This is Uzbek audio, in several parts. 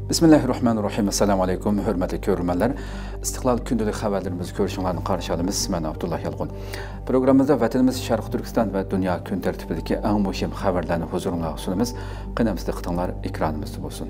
Bismillahirrahmanirrahim. Assalamu alaykum. Hürmetli görürmenler. İstiklal gündəlik xəbərlərimizi görüşünlərini qarşı alımız. Mən Abdullah Yalğun. Programımızda vətənimiz Şərq Türkistan və dünya gün tərtibidəki ən mühim xəbərlərini huzuruna sunumuz. Qınamızda qıtanlar ekranımızda olsun.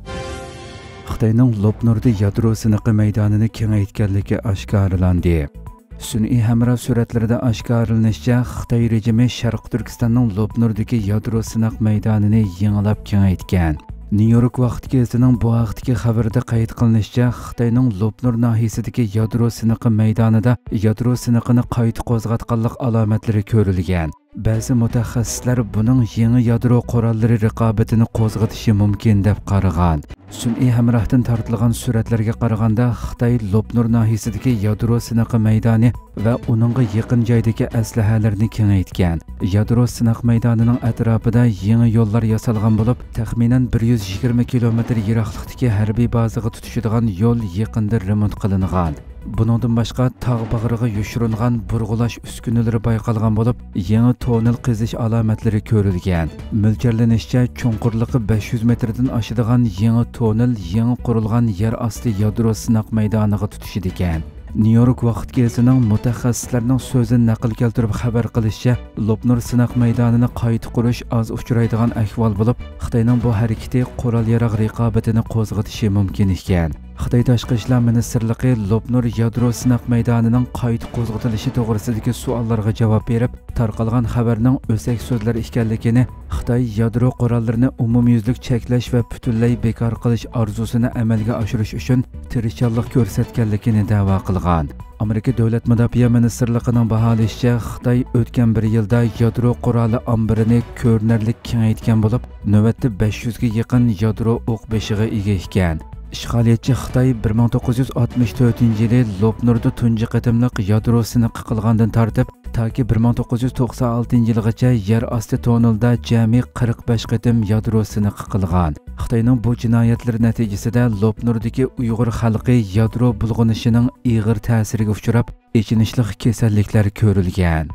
Xitayning Lopnurda yadro sınıqı meydanını kengaytganligi oshkorlandi. Sun'iy hamroh suratlarida oshkorlanishicha, Xitoy rejimi Sharq Turkistonning Lopnurdagi yadro sınaq maydonini yangilab kengaytgan. New York vaqti gazetining bu vaqtdagi xabarida qayd qilinishicha, Xitoyning Lopnur nahiyasidagi yadro sınıqı maydonida yadro sınıqini qayta qo'zg'atganlik alomatlari ko'rilgan. Ba'zi mutaxassislar buning yangi yadro qurollari raqobatini qo'zg'atishi mumkin deb qaragan. Sun'iy hamrohdan tortilgan suratlarga qaraganda, Xitoy Lopnur nahiyasidagi yadro sınıqı maydoni va uningga yaqin joydagi aslahalarni kengaytgan. Yadro sınaq maydonining atrofida yangi yo'llar yasalgan bo'lib, taxminan 120 kilometr yiroqlikdagi harbiy bazaga tutishadigan yo'l yaqinda remont qilingan. Buningdan boshqa tog' bag'riga yoshirilgan burg'ulash uskunalari bayqalgan bo'lib, yangi tonel qizish alomatlari ko'rilgan. Mo'ljallanishicha, cho'nqurligi 500 metrdan oshadigan yangi tonel yangi qurilgan yer osti yadro sınaq maydoniga tutishidi ekan. New York vaqt gazetining mutaxassislarning so'zini naql keltirib xabar qilishicha, Lopnur sınaq maydonini qayta qurish oz uchraydigan ahvol bo'lib, Xitoyning bu harakati qurol-yarog' raqobatini qo'zg'atishi mumkin ekan. Xitoy Tashqi ishlar ministrligi Lopnur yadro sınaq maydonining qayta qo'zg'atilishi to'g'risidagi savollarga javob berib, tarqalgan xabarning o'sak so'zlar ekanligini, Xitoy yadro qurollarini umumyuzlik cheklash va butunlay bekor qilish orzusini amalga oshirish uchun tirishchilik ko'rsatganligini da'vo qilgan. Amerika Davlat Mudofaa ministrligining baholashicha, Xitoy o'tgan bir yilda yadro quroli ombirini ko'rinarli kengaytgan bo'lib, navbatda 500 ga yaqin yadro o'q beshiga ega ekan. İşğaliyetçi Xitoy 1964-yili Lopnurda tunji qatimliq yadro sınıqı qilgandan tortib, toki 1996-yilgacha yer osti tonelda jami 45 qatim yadro sınıqı qilgan. Xitoyning bu jinoyatlari natijasida Lopnurdagi Uyg'ur xalqi yadro bulg'anishining ig'ir ta'siriga uchrab, ichinishli kasalliklar ko'rilgan.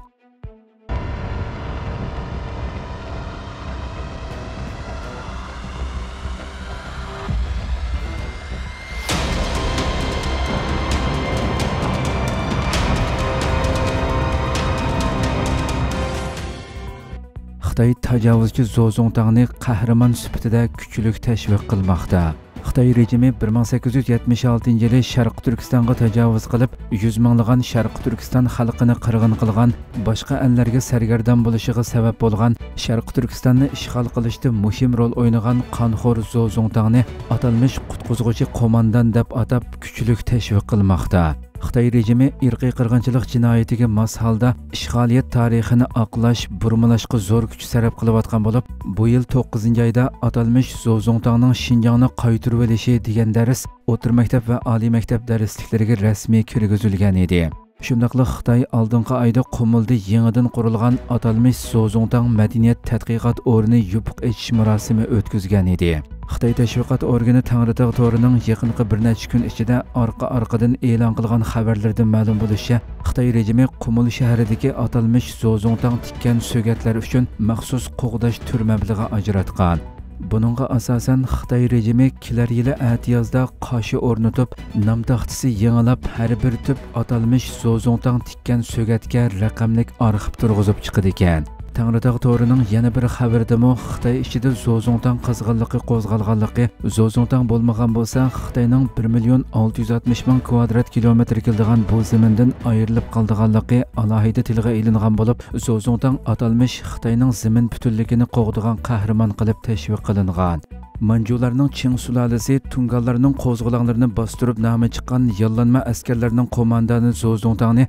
Xitoy tajovuzchi Zozongtangni qahramon sifatida kuchli tashviq qilmoqda. Xitoy rejimi 1876-yili Sharq Turkistonga tajovuz qilib, 100 minglagan Sharq Turkiston xalqini qirg'in qilgan, boshqa anlarga sargardon bo'lishiga sabab bo'lgan, Sharq Turkistonni ishg'ol qilishda muhim rol o'ynagan qonxo'r Zozongtangni atalmish qutquzuvchi qo'mondan deb atab kuchli tashviq qilmoqda. Xitoy rejimi irqiy qirg'inchilik jinoyatiga mos holda ishg'oliyat tarixini oqlash, burmalashga zo'r kuch sarf qilayotgan bo'lib, bu yil 9-oyda atalmish Zozongtangning Xinjiangni qaytarib olishi degan dars o'rta maktab va oliy maktab darsliklariga rasmiy kirgizilgan edi. Shundaqla Xitoy oldingi oyda Qumulda yangidan qurilgan atalmish Zozongtang madaniyat tadqiqot o'rni yupiq echish marosimi o'tkazgan edi. Xitoy tashviqot organi Tangritog' to'rining yaqinqi bir necha kun ichida orqa-orqadan e'lon qilgan xabarlardan ma'lum bo'lishicha, Xitoy rejimi Qumul shahridagi atalmish Zozongtang tikkan so'gatlar uchun maxsus qo'g'dash tur mablag'i ajratgan. Buningga asosan Xitoy rejimi kelar yili atiyozda qoshi o'rnatib, nom taxtisi yangilab har bir tub atalmish Zozongtang tikkan so'gatga raqamlik arxiv turg'izib chiqadi ekan. Tangritog' to'rining yana bir xabaridami Xitoy ichida Zozongtang qizg'inligi qo'zg'alganligi, Zozongtang bo'lmagan bo'lsa, Xitoyning 1,660,000 kvadrat kilometr keladigan bu zamindan ayrilib qolganligi alohida tilga ilingan bo'lib, Zozongtang atalmish Xitoyning zamin butunligini qo'g'digan qahramon qilib tashviq qilingan. Manjularning Qing sulolasi Tungallarning qo'zg'olonlarini bostirib nomi chiqqan yollanma askarlarning qo'mondoni Zozongtangni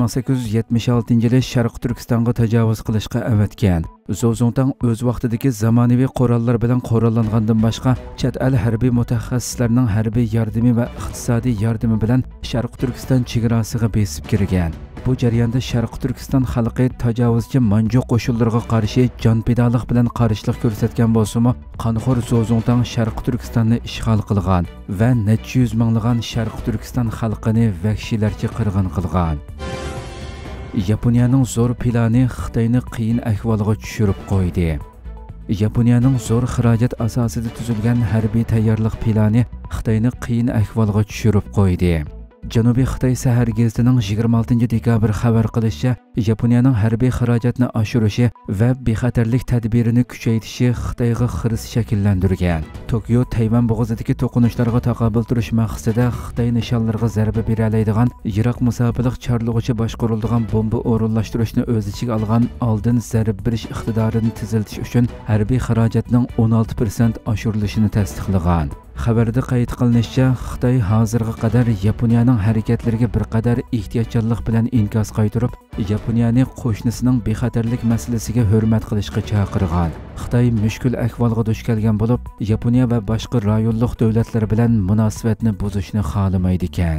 1876-yili Sharq Turkistonga tajovuz qilishga avatgan. Zozongtang o'z vaqtidagi zamonaviy qurollar bilan qurollangandan boshqa, chet el harbiy mutaxassislarning harbiy yordami va iqtisodiy yordami bilan Sharq Turkiston chegarasiga besib kirgan. Bu jarayonda Sharq Turkiston xalqi tajovuzchi Manju qo'shinlariga qarshi jonpidalik bilan qarshilik ko'rsatgan bo'lsa-mu, qonxo'r Zozongtang Sharq Turkistonni ishg'ol qilgan va necha yuz minglagan Sharq Turkiston xalqini vahshiylarcha qirg'in qilgan. Yaponiyaning zo'r plani Xitoyni qiyin ahvolga tushirib qo'ydi. Yaponiyaning zo'r xarajat asosida tuzilgan harbiy tayyorlik plani Xitoyni qiyin ahvolga tushirib qo'ydi. Janubiy Xitoy Sahar gazetining 26 dekabr xabar qilishicha, Yaponiyaning harbiy xarajatni oshirishi va bexatarlik tadbirini kuchaytirishi Xitoyga xiris shakllantirgan. Tokio Tayvan bo'g'ozidagi to'qinishlarga taqobil turish maqsadida Xitoy nishonlariga zarba bera oladigan yiroq masofalik chorlug'icha boshqariladigan bomba o'rinlashtirishni o'z ichiga olgan oldin zarb berish iqtidorini tiziltish uchun harbiy xarajatning 16% oshirilishini tasdiqlagan. Xabarda qayd qilinishicha, Xitoy hozirga qadar Yaponiyaning harakatlariga bir qadar ehtiyotkorlik bilan inkos qaytarib, Yaponiyani qo'shnisining bexatarlik masalasiga hurmat qilishga chaqirgan. Xitoy mushkul ahvolga duch kelgan bo'lib, Yaponiya va boshqa rayonlik davlatlar bilan munosabatni buzishni xohlamaydi ekan.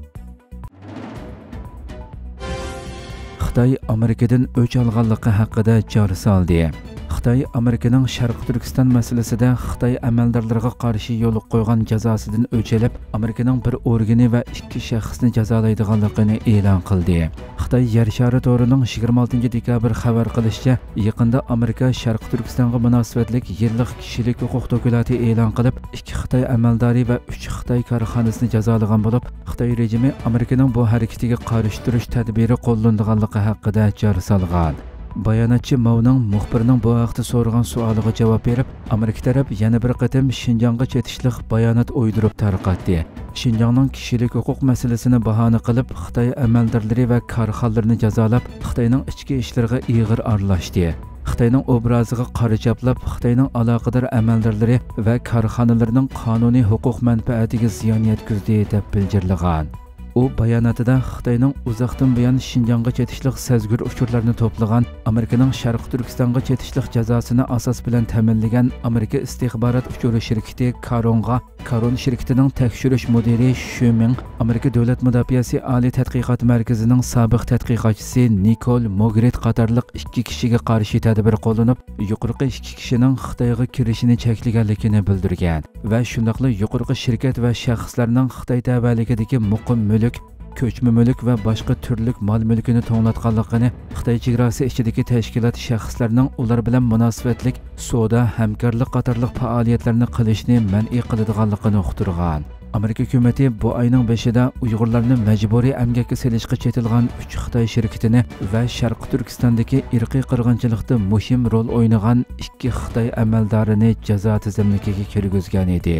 Xitoy Amerikadan o'ch olganligi haqida jar soldi. Xitoy Amerikaning Sharqi Turkiston masalasida Xitoy amaldorlariga qarshi yo'l qo'ygan jazosidan o'chalib, Amerikaning bir organi va 2 shaxsni jazolaydiganligini e'lon qildi. Xitoy yer shari to'rining 26 dekabr xabar qilishicha, yaqinda Amerika Sharqi Turkistonga munosabatlik yillik kishilik huquq dokumenti e'lon qilib, 2 Xitoy amaldori va 3 Xitoy korxonasini jazolagan bo'lib, Xitoy rejimi Amerikaning bu harakatiga qarshi turish tadbiri qo'llanilganligi haqida jar solgan. Bayonotchi Mavning muxbirning bu haqda so'ragan savoliga javob berib, Amerika taraf yana bir qatam Shinjongga chetishliq bayonot o'ydirib tarqatdi. Shinjongning kishilik huquq masalasini bahona qilib, Xitoy amaldorlari va korxonalarini jazolab, Xitoyning ichki ishlariga ig'ir aralashdi. Xitoyning obraziga qora chaplab, Xitoyning aloqador amaldorlari va korxonalarining qonuniy huquq manfaatiga ziyon yetkazdi deb bildirilgan. U bayonotida Xitoyning uzoqdan buyon Shinjongga chetishliq sezgur uchurlarni to'plagan, Amerikaning Sharqi Turkistonga chetishliq jazosini asos bilan ta'minlagan Amerika istixborot uchuri shirkati Karon shirkatining tekshirish mudiri Shuming, Amerika Davlat mudofaasi oliy tadqiqot markazining sobiq tadqiqotchisi Nikol Mogret qatorliq 2 kishiga qarshi tadbir qo'llanib, yuqorqi 2 kishining Xitoyga kirishini cheklaganligini bildirgan va shundaqla yuqorqi shirkat va shaxslarning Xitoy tabaligidagi muqim ko'chma mulk va boshqa turlik mol-mulkini to'nglatganligini, Xitoy chegarasi ichidagi tashkilot shaxslarning ular bilan munosabatlik savdo, hamkorlik qatorliq faoliyatlarni qilishni man'iy qiladiganligini uqtirgan. Amerika hukumati bu oyning 5-ida Uyg'urlarni majburiy emgakka selishga chetilgan 3 Xitoy shirkatini va Sharqi Turkistondagi irqiy qirg'inchilikda muhim rol o'ynagan 2 Xitoy amaldorini jazo tizimligiga kirgizgan edi.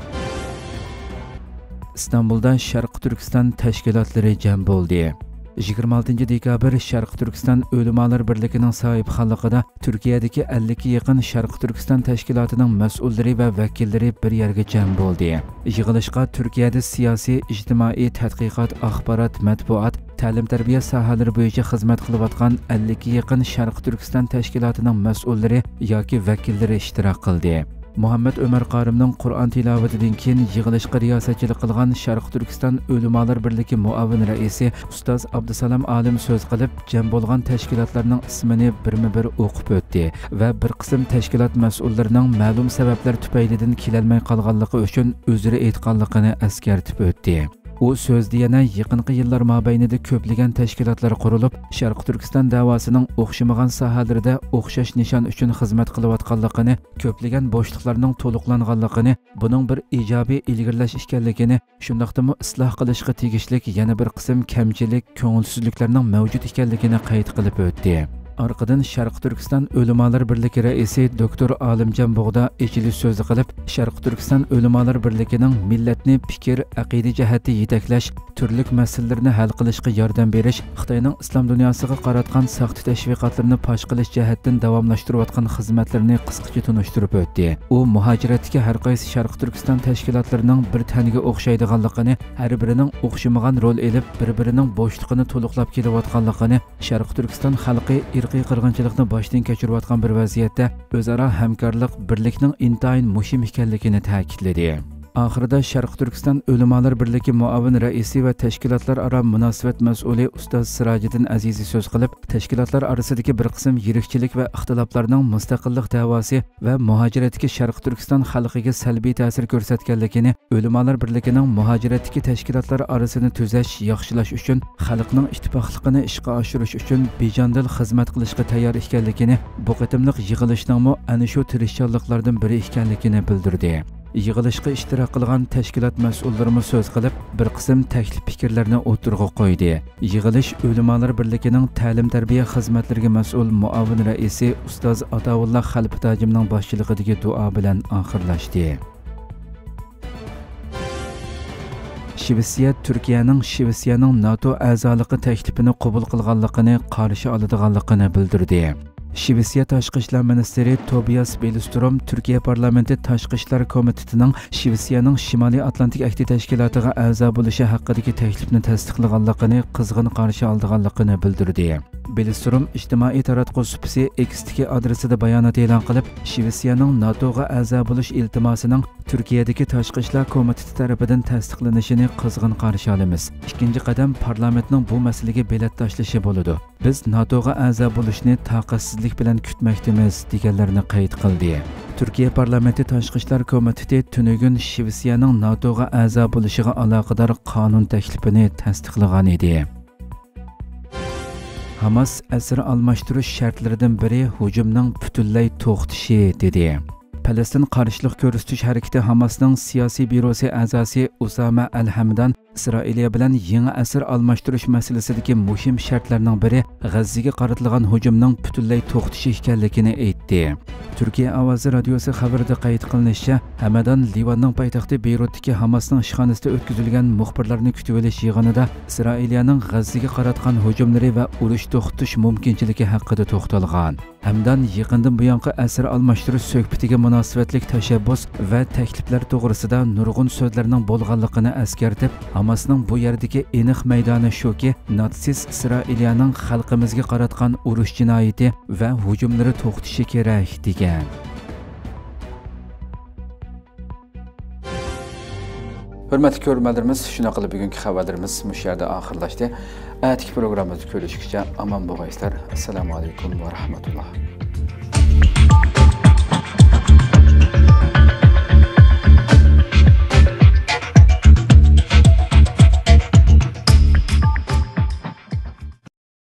İstanbulda Sharqi Turkiston tashkilotlari jam bo'ldi. 26 dekabr Sharqi Turkiston o'limalar birligining sohibxonligida Turkiyadagi 50 ga yaqin Sharqi Turkiston tashkilotining mas'ullari va vakillari bir yerga jam bo'ldi. Yig'ilishga Turkiyada siyosiy, ijtimoiy, tadqiqot, axborot, matbuot, ta'lim-tarbiya sohalari bo'yicha xizmat qilayotgan 50 ga yaqin Sharqi Turkiston tashkilotining mas'ullari yoki vakillari ishtirok qildi. Muhammad Ömer Qarimning Qur'on tilovatidan keyin yig'ilishga riyosatchilik qilgan Sharqi Turkiston o'limalar birligi muavin raisi ustoz Abdusalom Alim so'z qilib, jam bo'lgan tashkilotlarning ismini birma-bir o'qib o'tdi va bir qism tashkilot mas'ullarining ma'lum sabablar tufaylidan kelolmay qolganligi uchun uzr aytganligini eskartib o'tdi. U so'zda yana yaqinqi yillar mobaynida ko'plagan tashkilotlar qurilib, Sharqi Turkiston davosining o'xshamagan sohalarida o'xshash nishon uchun xizmat qilayotganligini, ko'plagan bo'shliqlarning to'liqlanganligini, buning bir ijobiy ilgirlash ekanligini, shundaqdimi isloh qilishga tegishlik yana bir qism kamchilik, ko'ngilsizliklarning mavjud ekanligini qayd qilib o'tdi. Arqadan Sharqi Turkiston o'limalar birligi raisi doktor Alimjon Bog'da echilish so'zi qilib, Sharqi Turkiston o'limalar birligining millatni fikr, aqida jihati yetaklash, turli masalalarni hal qilishga yordam berish, Xitoyning islom dunyosiga qaratgan saqt tashviqotlarni fosh qilish jihatdan davomlashtirayotgan xizmatlarini qisqacha tunishtirib o'tdi. U muhojiratdagi har qaysi Sharqi Turkiston tashkilotlarining bir taniga o'xshaydiganligini, har birining o'xshamagan rol elib, bir-birining bo'shliqini to'liqlab kelayotganligini, Sharqi Turkiston xalqi irqiy qirg'inchilikni boshdan kechirayotgan bir vaziyatda o'zaro hamkorlik, birlikning intayin muhim ekanligini ta'kidladi. Ahırda Şərq Türkistan Ölümalar Birligi muavin raisi ve teşkilatlar ara münasibet mesulü Ustaz Sirajiddin Azizi söz kılıp, teşkilatlar arasındaki bir kısım yirikçilik ve ixtilaflarning mustaqillik davası ve muhaciretdeki Şərq Türkistan xalqiga salbiy ta'sir ko'rsatganligini, Ölümalar Birligining muhaciretdeki teşkilatlar arasını tüzeş, yaxshilash uchun, xalqning ittifoqligini ishga oshirish uchun bejandil xizmat qilishga tayyor ekanligini, bu qatimliq yig'ilishning ana shu tirishchanliklardan biri ekanligini bildirdi. Yig'ilishga ishtirok qilgan tashkilot mas'ullarimiz so'z qilib, bir qism taklif fikrlarni o'tirg'a qo'ydi. Yig'ilish O'limalar birligining ta'lim-tarbiya xizmatlariga mas'ul muavin raisi Ustoz Atavulla Xalpitajimning boshchiligidagi duo bilan oxirlashdi. Shvetsiyaning NATO a'zoligi taklifini qabul qilganligini qarshi oladiganligini bildirdi. Shvetsiya Tashqi ishlar ministri Tobias Billström Turkiya parlamenti Tashqi ishlar komitetining Shvetsiyaning Shimoliy Atlantik Akti tashkilotiga a'zo bo'lishi haqidagi taklifni tasdiqlaganligini qizg'in qarshi olganligini bildirdi. Billström ijtimoiy taratquv supisi X'dagi adresida bayonot e'lon qilib, Shvetsiyaning NATOga a'zo bo'lish iltimosining Turkiyadagi Tashqi ishlar komiteti tomonidan tasdiqlanishini qizg'in qarshi olamiz. Ikkinchi qadam parlamentning bu masalaga belat tashlashi bo'ladi. Biz NATOga a'zo bo'lishni taqatsizlik bilan kutmoqdamiz deganlarini qayd qildi. Turkiya parlamenti Tashqi ishlar komiteti tunugun Shvetsiyaning NATOga a'zo bo'lishiga aloqador qonun taklifini tasdiqlagan edi. Hamas asir almashtirish shartlaridan biri hujumning butunlay to'xtashi dedi. Palestin qarshilik ko'rsatish harakati Hamasning siyosiy byurosi a'zosi Usama al-Hamdan İsrailiya bilan yangi asir almashtirish masalasidagi muhim shartlarning biri G'azzaga qaratilgan hujumning butunlay to'xtashi ekanligini aytdi. Turkiya ovozi radiosi xabarida qayd qilinishicha, Hamadan Livanning poytaxti Beyrutdagi Hamasning ishxonasida o'tkazilgan muxbirlarni kutib olish yig'inida Isroiliyaning G'azzaga qaratgan hujumlari va urush to'xtatish mumkinchiligi haqida to'xtalgan. Hamdan yaqindan buyongi asir almashtirish suhbatiga munosabatlik tashabbus va takliflar to'g'risida nurg'un so'zlarning bo'lganligini eskartib, Hamasning bu yerdagi aniq maydoni shuki, natsist Isroiliyaning xalqimizga qaratgan urush jinoyati va hujumlari to'xtashi kerak degan. Hürmetli görürmelerimiz, şuna qilib bugungi xabarlarimiz bu yerda oxirlashdi. Atiki programmamizni ko'rishguncha aman bo'linglar. Assalomu alaykum va rahmatulloh.